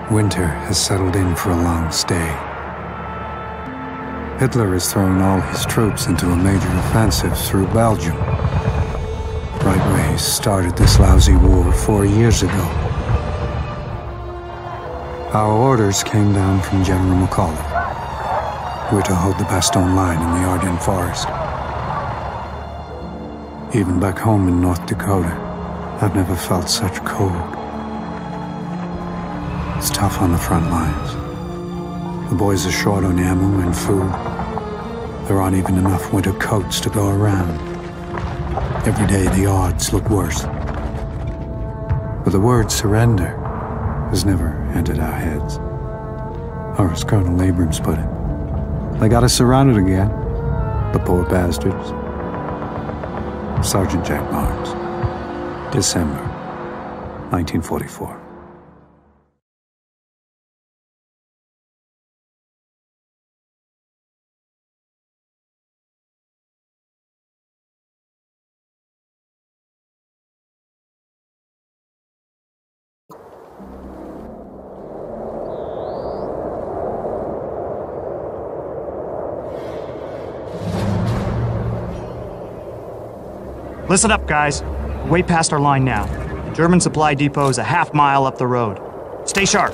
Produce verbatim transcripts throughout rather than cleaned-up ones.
Winter has settled in for a long stay. Hitler has thrown all his troops into a major offensive through Belgium, right where he started this lousy war four years ago. Our orders came down from General McCulloch. We're to hold the Bastogne line in the Ardennes forest. Even back home in North Dakota, I've never felt such cold. It's tough on the front lines. The boys are short on ammo and food. There aren't even enough winter coats to go around. Every day the odds look worse. But the word surrender has never entered our heads. Or as Colonel Abrams put it, they got us surrounded again, the poor bastards. Sergeant Jack Barnes, December nineteen forty-four. Listen up, guys. We're way past our line now. German supply depot is a half mile up the road. Stay sharp.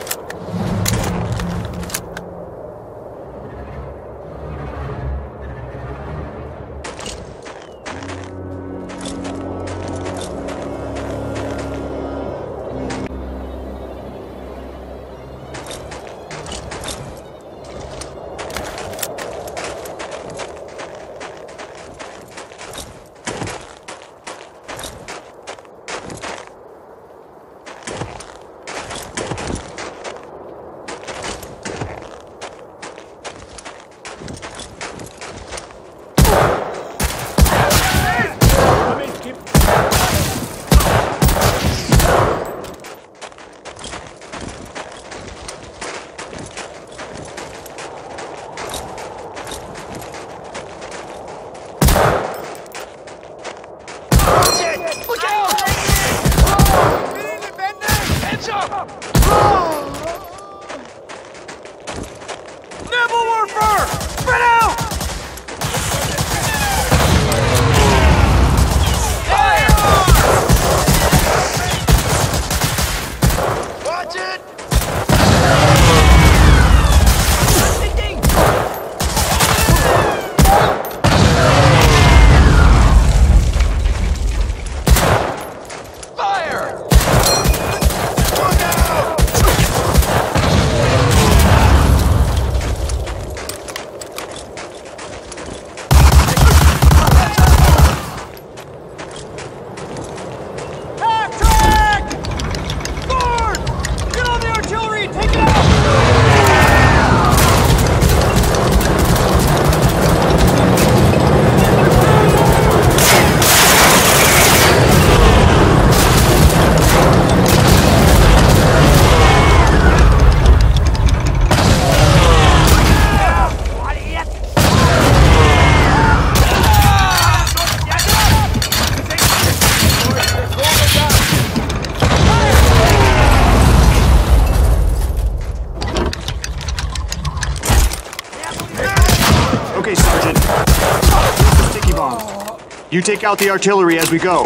You take out the artillery as we go.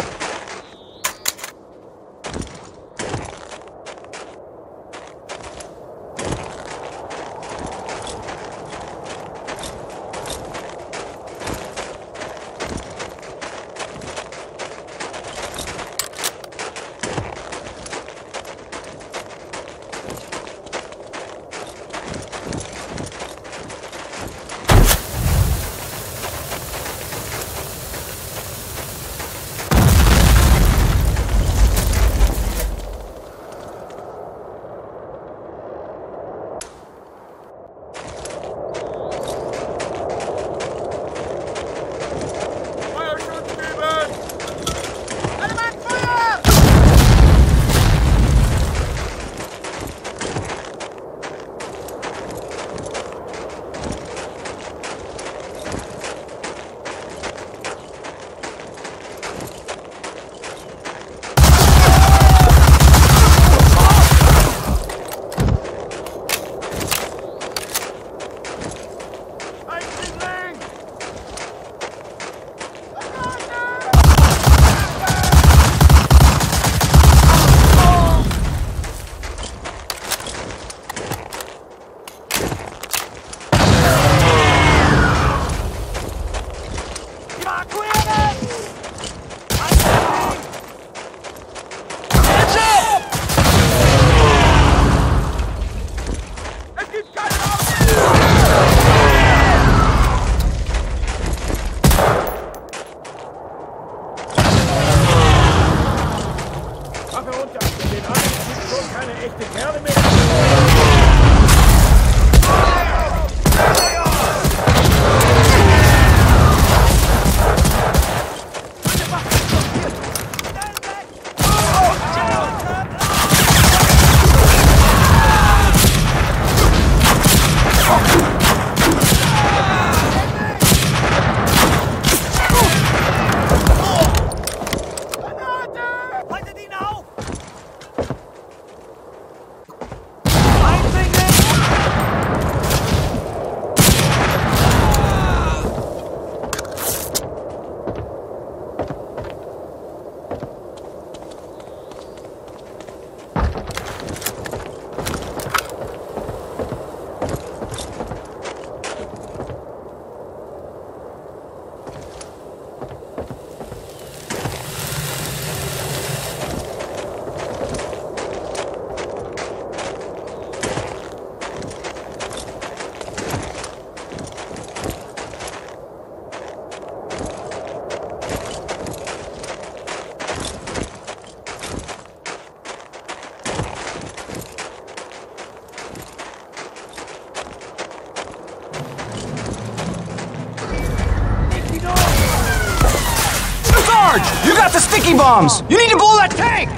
You got the sticky bombs! You need to blow that tank!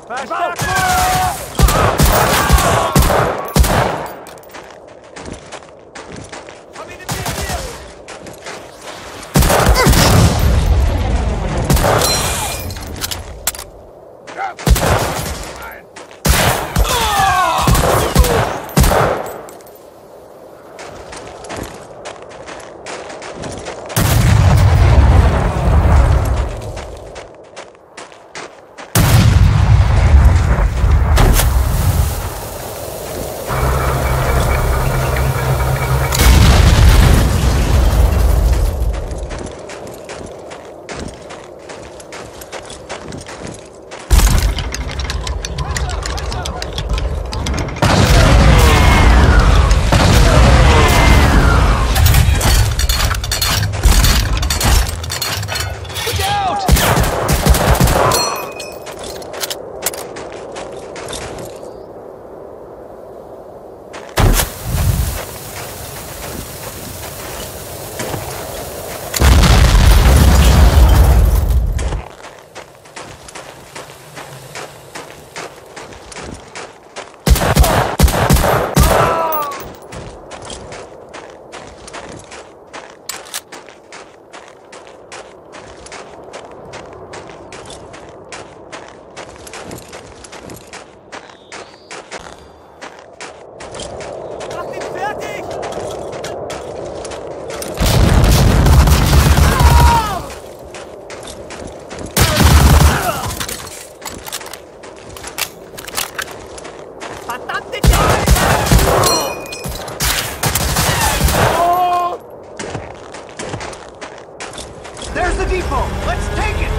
There's the depot! Let's take it!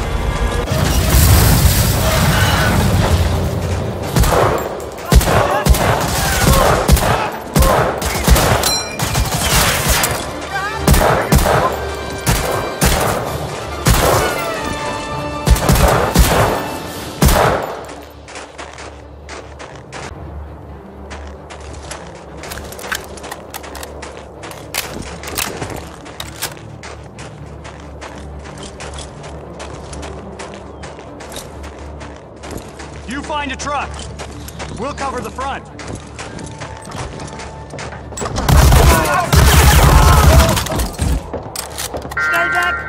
You find a truck. We'll cover the front. Stay back!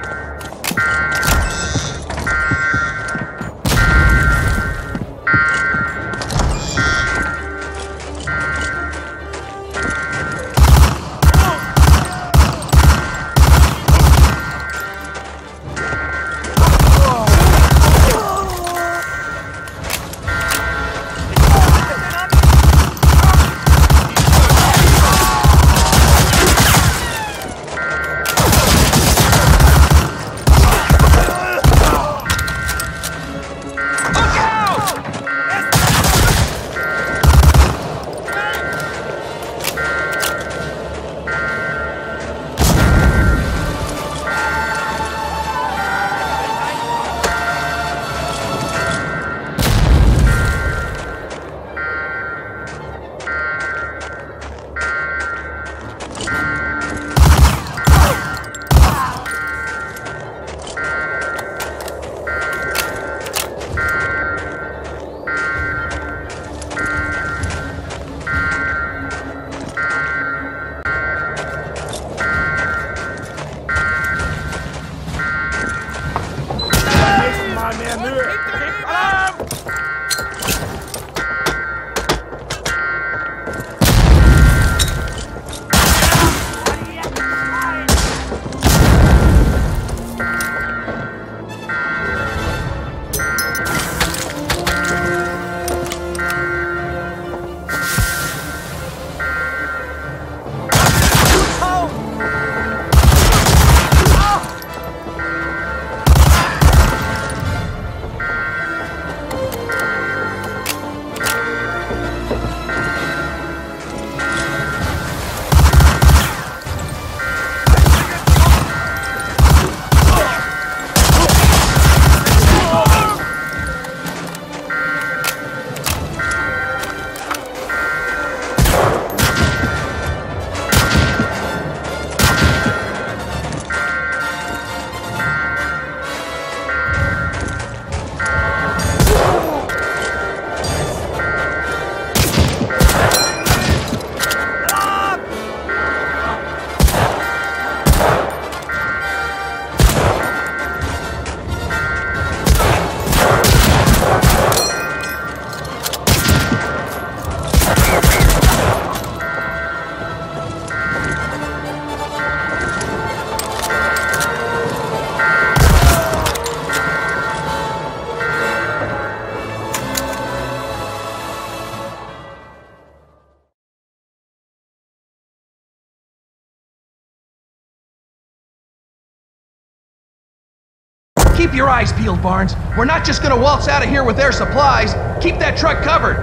Keep your eyes peeled, Barnes. We're not just gonna waltz out of here with their supplies. Keep that truck covered.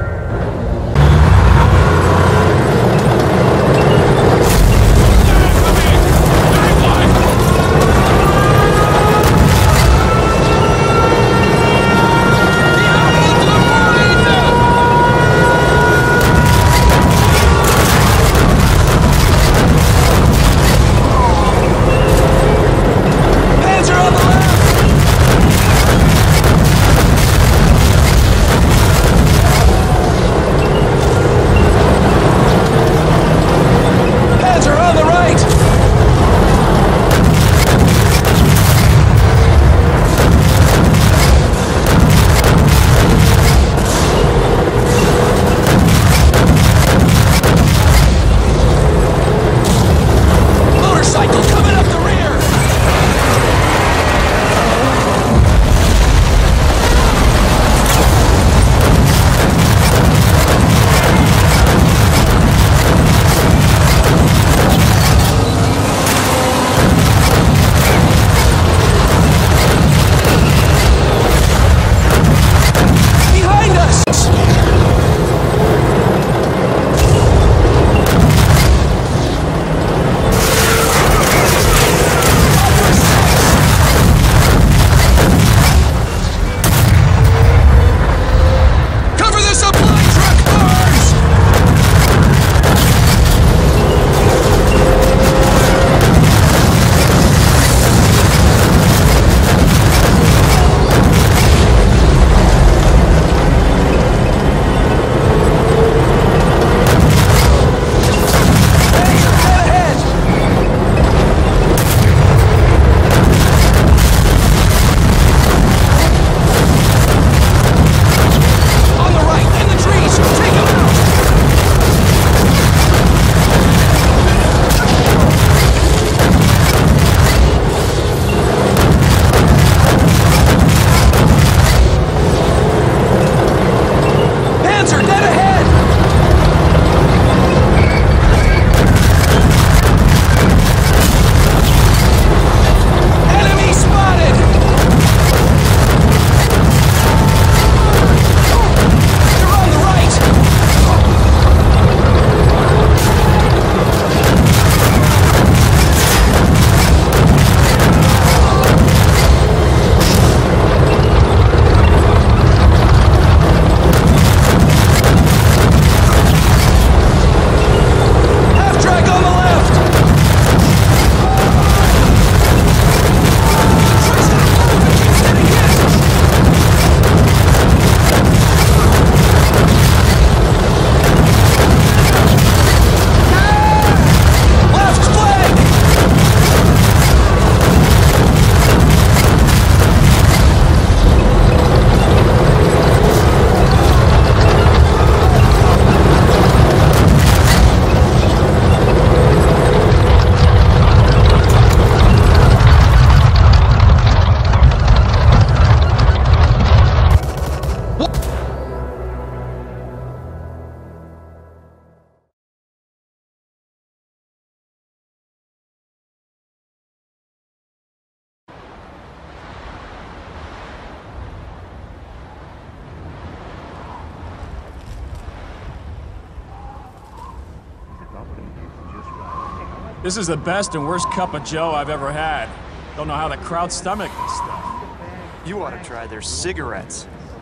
This is the best and worst cup of joe I've ever had. Don't know how the crowd stomach this stuff. You ought to try their cigarettes.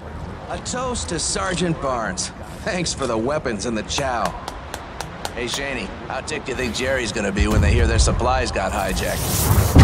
A toast to Sergeant Barnes. Thanks for the weapons and the chow. Hey, Shaney, how ticked do you think Jerry's gonna be when they hear their supplies got hijacked?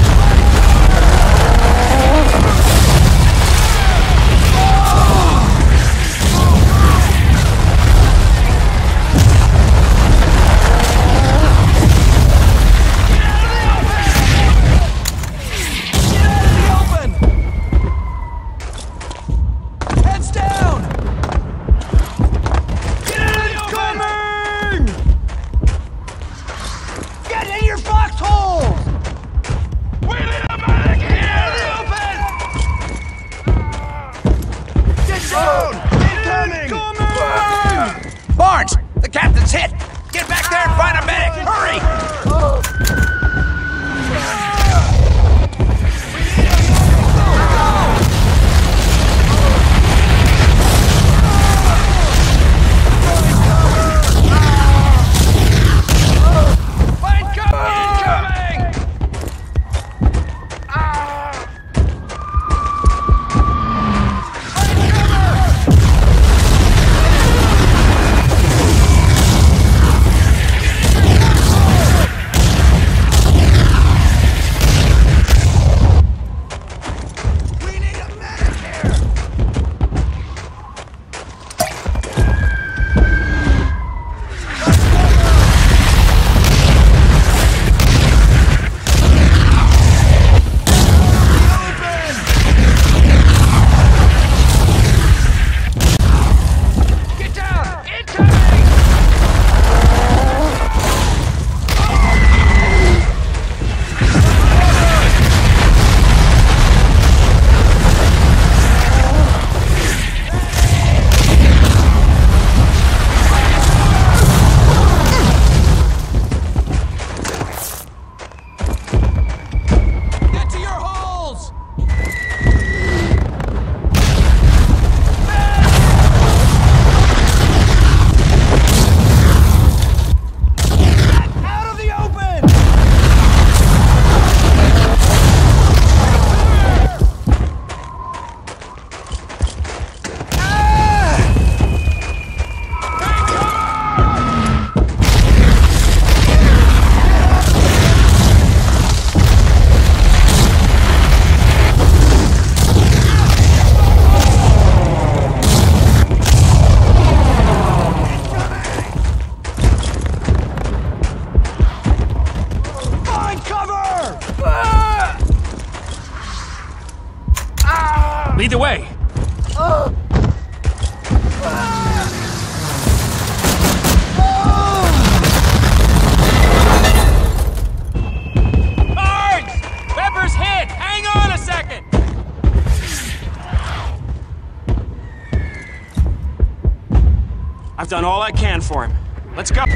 Barnes! The captain's hit! Get back there and find a medic! Hurry! Oh. I've done all I can for him. Let's go!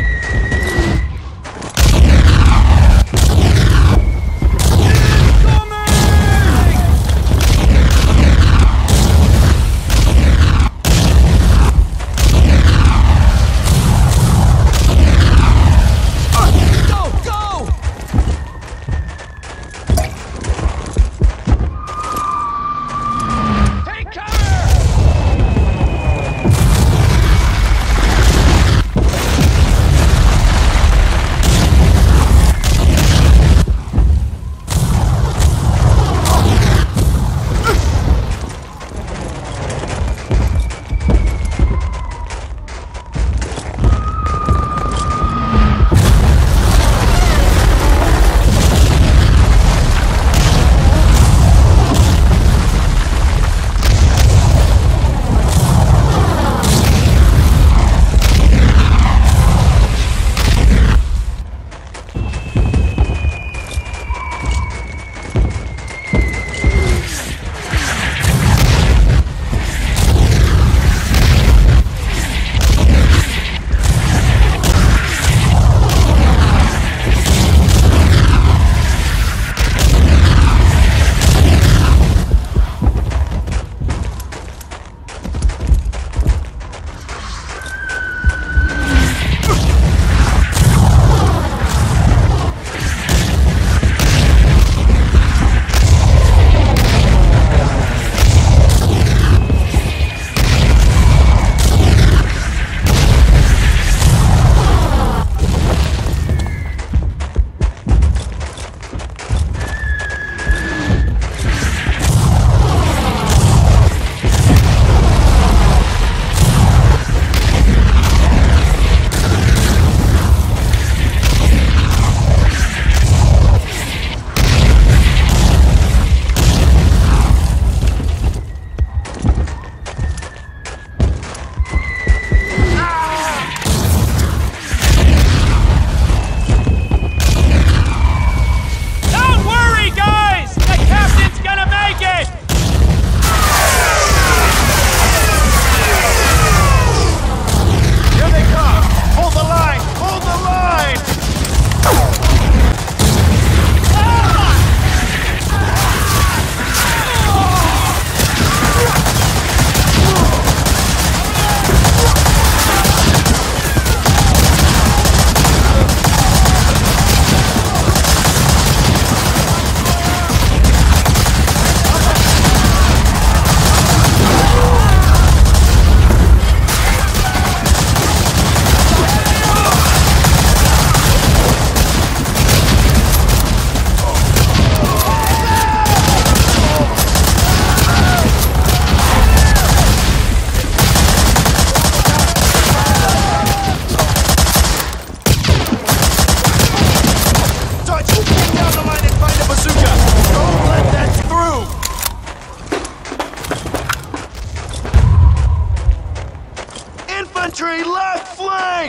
Infantry left flank!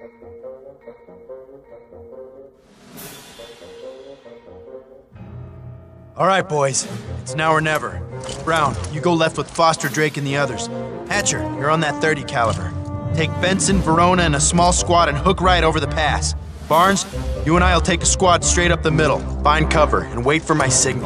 All right, boys. It's now or never. Brown, you go left with Foster, Drake, and the others. Hatcher, you're on that thirty caliber. Take Benson, Verona, and a small squad and hook right over the pass. Barnes, you and I will take a squad straight up the middle, find cover, and wait for my signal.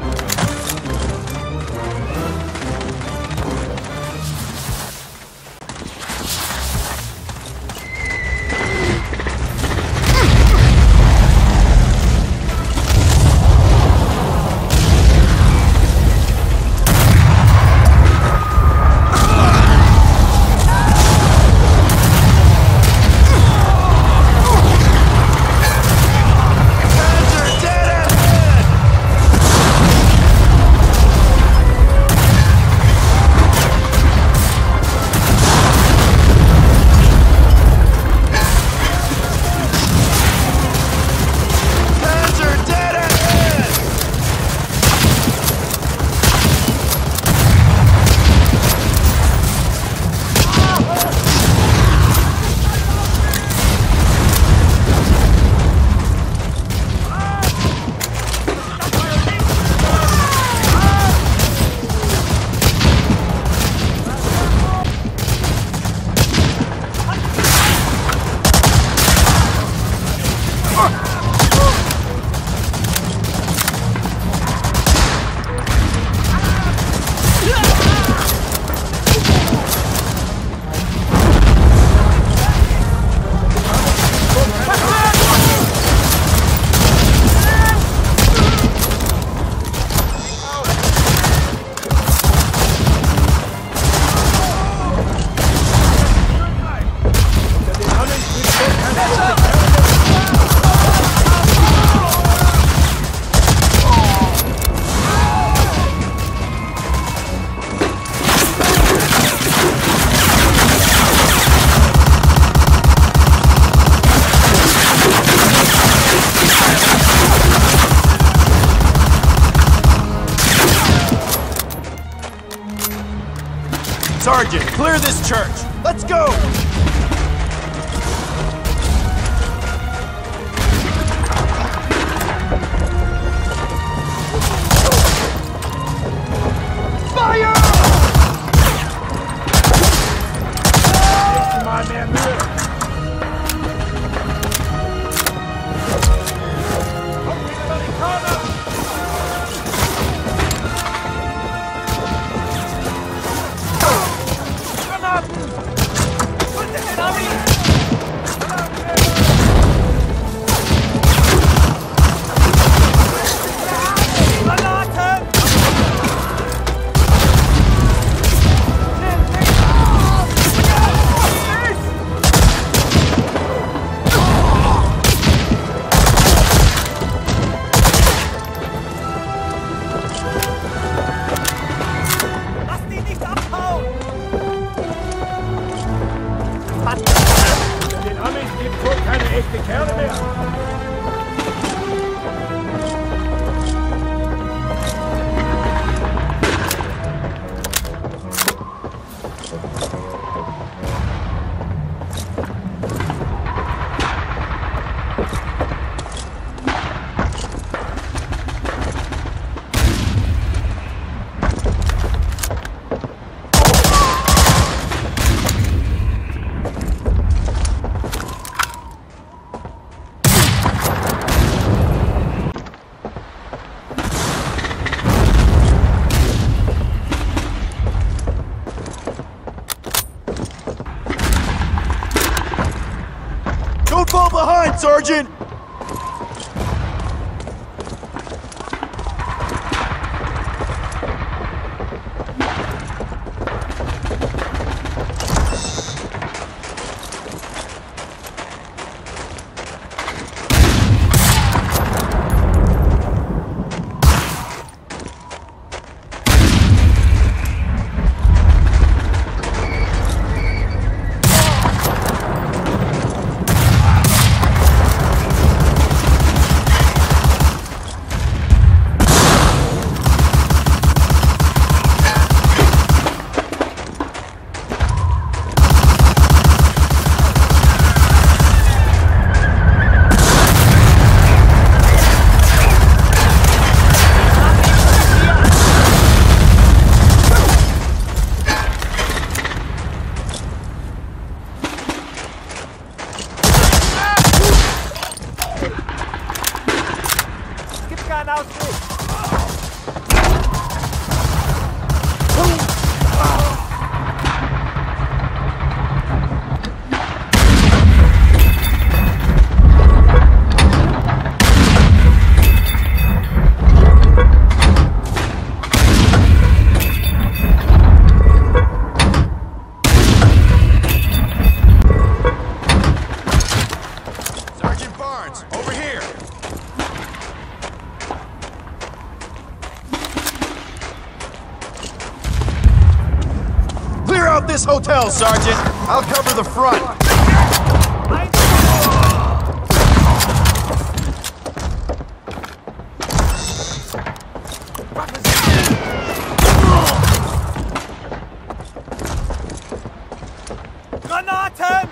Sergeant, clear this church! Let's go! Fire! Come on, man, move it. Don't fall behind, Sergeant! hotel, Sergeant. I'll cover the front. Granaten!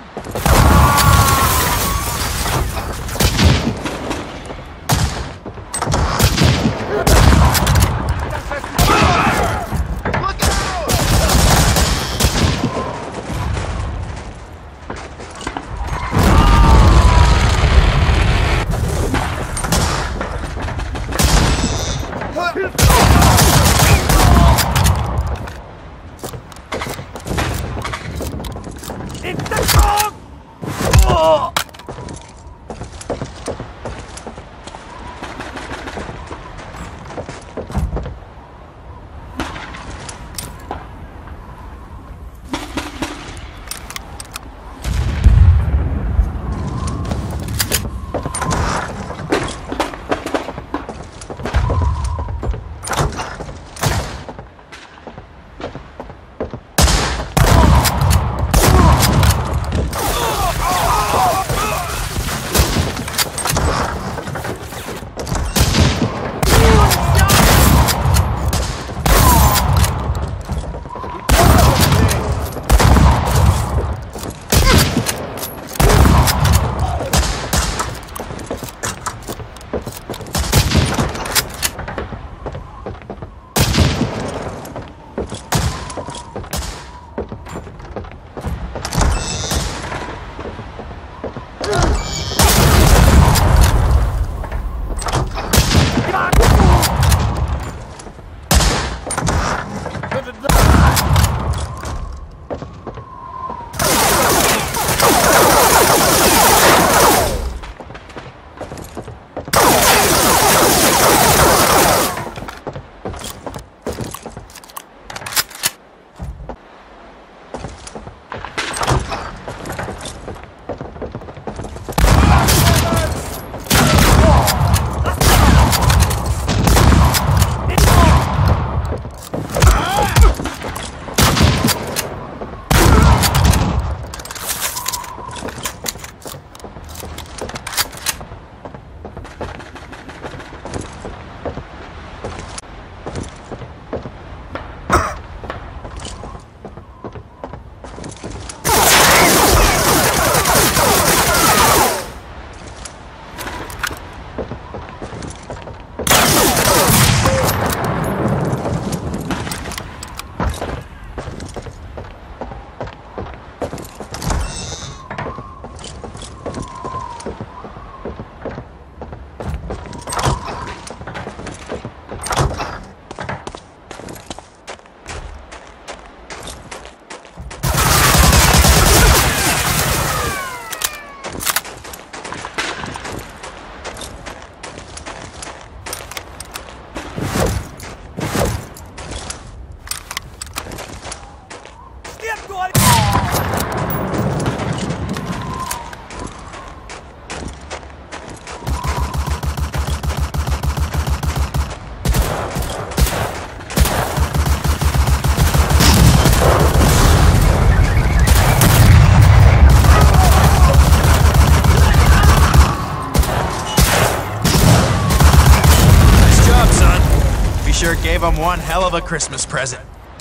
Sure gave him one hell of a Christmas present.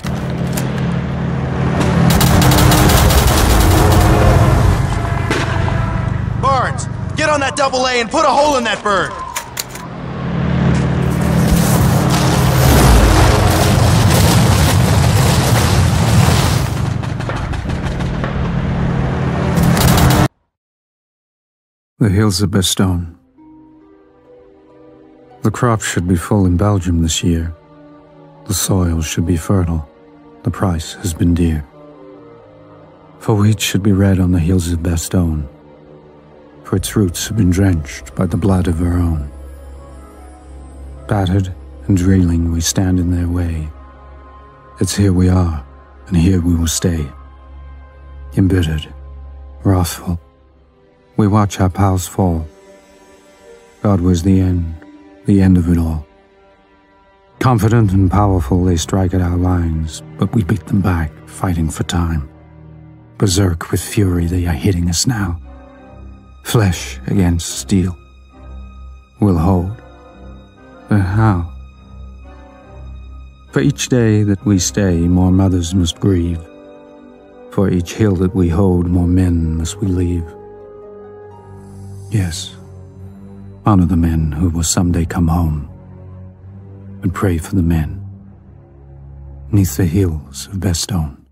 Barnes, get on that double A and put a hole in that bird. The hills of Bastogne. The crops should be full in Belgium this year. The soil should be fertile. The price has been dear. For wheat should be red on the hills of Bastogne, for its roots have been drenched by the blood of our own. Battered and reeling, we stand in their way. It's here we are, and here we will stay. Embittered, wrathful, we watch our pals fall. God was the end, the end of it all. Confident and powerful, they strike at our lines, but we beat them back, fighting for time. berserk with fury, they are hitting us now. Flesh against steel. We'll hold. But how? For each day that we stay, more mothers must grieve. For each hill that we hold, more men must we leave. Yes, honor the men who will someday come home, and pray for the men 'neath the hills of Bastogne.